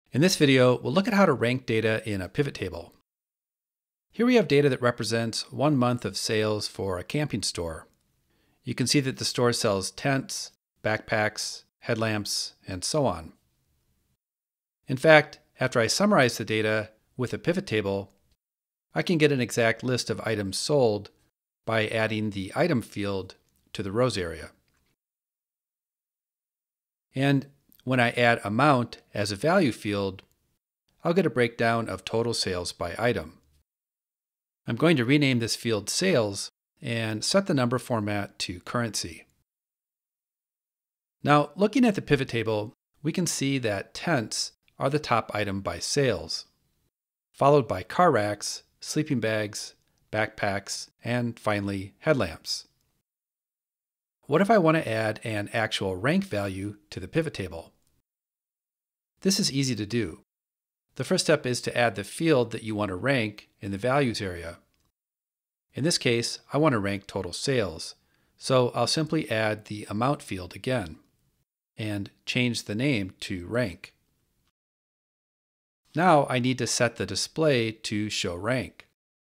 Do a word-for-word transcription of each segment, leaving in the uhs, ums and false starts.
In this video, we'll look at how to rank data in a pivot table. Here we have data that represents one month of sales for a camping store. You can see that the store sells tents, backpacks, headlamps, and so on. In fact, after I summarize the data with a pivot table, I can get an exact list of items sold by adding the item field to the rows area. And when I add amount as a value field, I'll get a breakdown of total sales by item. I'm going to rename this field Sales and set the number format to currency. Now, looking at the pivot table, we can see that tents are the top item by sales, followed by car racks, sleeping bags, backpacks, and finally headlamps. What if I want to add an actual rank value to the pivot table? This is easy to do. The first step is to add the field that you want to rank in the values area. In this case, I want to rank total sales, so I'll simply add the amount field again and change the name to rank. Now I need to set the display to show rank.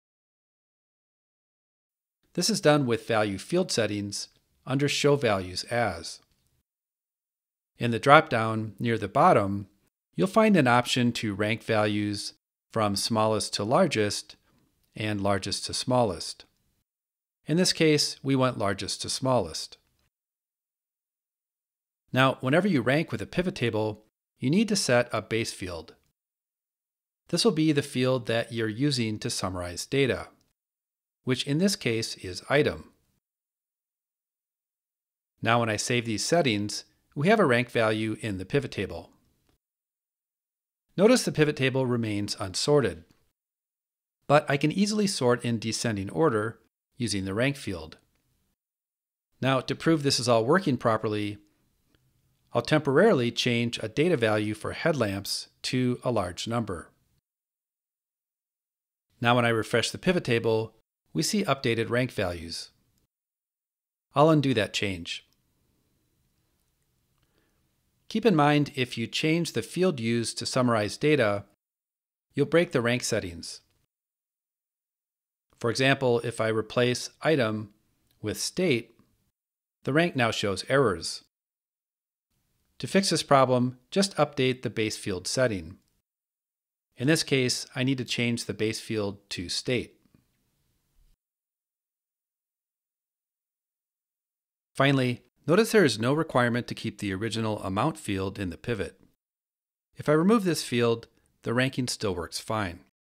This is done with value field settings under Show Values As. In the drop-down near the bottom, you'll find an option to rank values from smallest to largest and largest to smallest. In this case, we want largest to smallest. Now, whenever you rank with a pivot table, you need to set a base field. This will be the field that you're using to summarize data, which in this case is item. Now when I save these settings, we have a rank value in the pivot table. Notice the pivot table remains unsorted, but I can easily sort in descending order using the rank field. Now to prove this is all working properly, I'll temporarily change a data value for headlamps to a large number. Now when I refresh the pivot table, we see updated rank values. I'll undo that change. Keep in mind, if you change the field used to summarize data, you'll break the rank settings. For example, if I replace item with state, the rank now shows errors. To fix this problem, just update the base field setting. In this case, I need to change the base field to state. Finally, notice there is no requirement to keep the original amount field in the pivot. If I remove this field, the ranking still works fine.